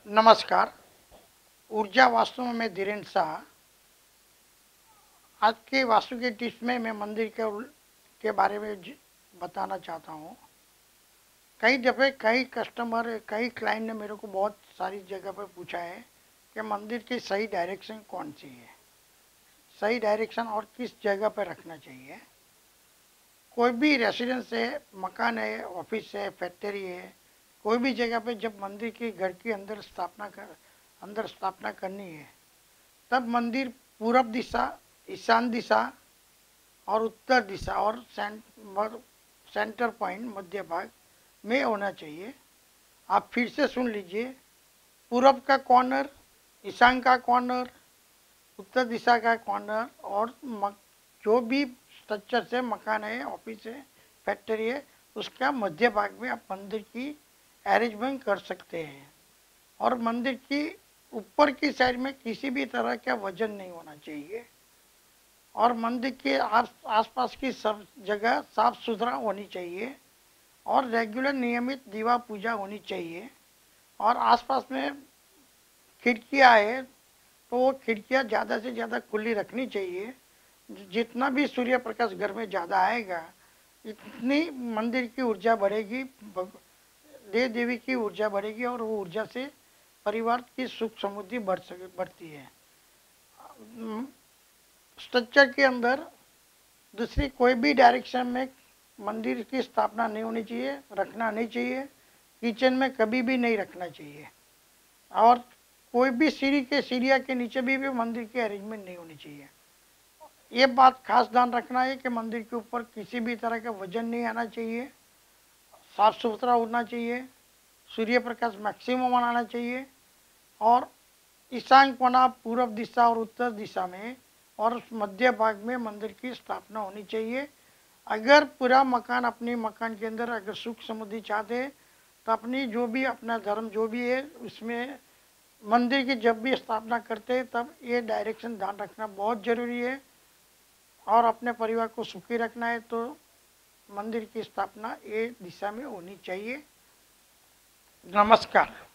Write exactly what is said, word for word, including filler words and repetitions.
नमस्कार। ऊर्जा वास्तु में धीरेन्द्र शाह। आज के वास्तु के टिप्स में मैं मंदिर के के बारे में बताना चाहता हूँ। कई दफ़े कई कस्टमर कई क्लाइंट ने मेरे को बहुत सारी जगह पर पूछा है कि मंदिर की सही डायरेक्शन कौन सी है, सही डायरेक्शन और किस जगह पर रखना चाहिए। कोई भी रेसिडेंस है, मकान है, ऑफिस है, फैक्ट्री है, कोई भी जगह पे जब मंदिर की घर के अंदर स्थापना कर अंदर स्थापना करनी है तब मंदिर पूरब दिशा, ईशान दिशा और उत्तर दिशा और सेंटर पॉइंट मध्य भाग में होना चाहिए। आप फिर से सुन लीजिए, पूरब का कॉर्नर, ईशान का कॉर्नर, उत्तर दिशा का कॉर्नर और जो भी स्ट्रक्चर से मकान है, ऑफिस है, फैक्ट्री है, उसका मध्य भाग में आप मंदिर की अरेंजमेंट कर सकते हैं। और मंदिर की ऊपर की साइड में किसी भी तरह का वजन नहीं होना चाहिए और मंदिर के आस आसपास की सब जगह साफ सुथरा होनी चाहिए और रेगुलर नियमित दीवा पूजा होनी चाहिए। और आसपास में खिड़कियां है तो वो खिड़कियां ज़्यादा से ज़्यादा खुली रखनी चाहिए। जितना भी सूर्य प्रकाश घर में ज़्यादा आएगा इतनी मंदिर की ऊर्जा बढ़ेगी, देव देवी की ऊर्जा बढ़ेगी और वो ऊर्जा से परिवार की सुख समृद्धि बढ़ सके बढ़ती है। स्ट्रक्चर के अंदर दूसरी कोई भी डायरेक्शन में मंदिर की स्थापना नहीं होनी चाहिए, रखना नहीं चाहिए। किचन में कभी भी नहीं रखना चाहिए और कोई भी सीढ़ी के सीढ़िया के नीचे भी, भी मंदिर की अरेंजमेंट नहीं होनी चाहिए। ये बात खास ध्यान रखना है कि मंदिर के ऊपर किसी भी तरह का वजन नहीं आना चाहिए, साफ सुथरा होना चाहिए, सूर्य प्रकाश मैक्सिमम आना चाहिए और ईशान कोना, पूर्व दिशा और उत्तर दिशा में और मध्य भाग में मंदिर की स्थापना होनी चाहिए। अगर पूरा मकान अपने मकान के अंदर अगर सुख समृद्धि चाहते हैं तो अपनी जो भी अपना धर्म जो भी है उसमें मंदिर की जब भी स्थापना करते हैं तब ये डायरेक्शन ध्यान रखना बहुत ज़रूरी है। और अपने परिवार को सुखी रखना है तो मंदिर की स्थापना ये दिशा में होनी चाहिए। नमस्कार।